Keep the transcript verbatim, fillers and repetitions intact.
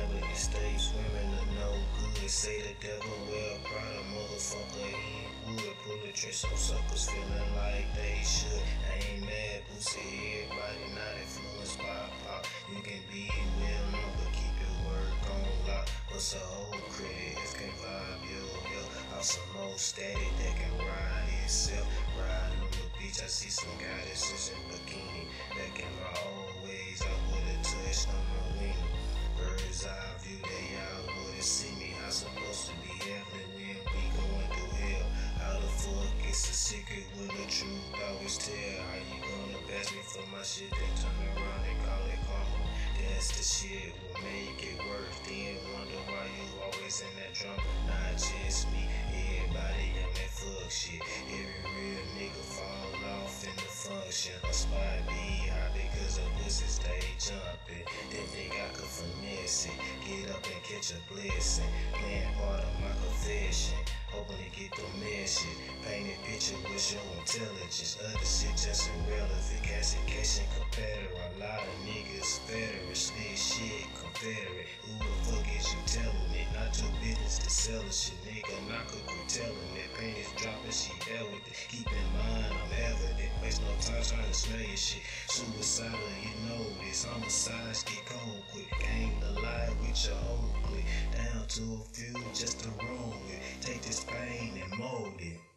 night, but you stay swimming to no good. Say the devil well, proud of motherfucker, he would. Pull the trigger, some suckers feeling like they should. I ain't mad, pussy, everybody not influenced by pop. You can be well known, but keep your work on lock. What's a whole credit if can vibe yo yo? Off some old static that can ride itself. Riding on the beach, I see some goddesses in bikini. Back in my old ways, I would've touched on my wing. Bird's eye view, they all wouldn't see me. I'm supposed to be heaven when we going through hell. How the fuck it's a secret when the truth always tell? How you gonna pass me for my shit, then turn around and call it karma? That's the shit will make it worse. Then wonder why you always in that drama. Not just me, everybody on that fuck shit. Every real nigga fall off in the function. A spot be high because of pussy stay jumping. Then think I could finesse it, get up and catch a blessing. Playing part of my confession, hoping to get the message. Painted picture with your intelligence. Other shit just irrelevant. Classification competitor. A lot of niggas federate. This shit confederate. Who the fuck is you telling it? Not your business to sell a shit, nigga. Not could quit telling it. Paint is dropping, she hell with it. Keep in mind, I'm evident. Waste no time trying to smell your shit. Suicidal, you know this. Homicides get cold quick. Ain't alive with your whole clique. Down to a few just to roll with. Take this pain and mold it.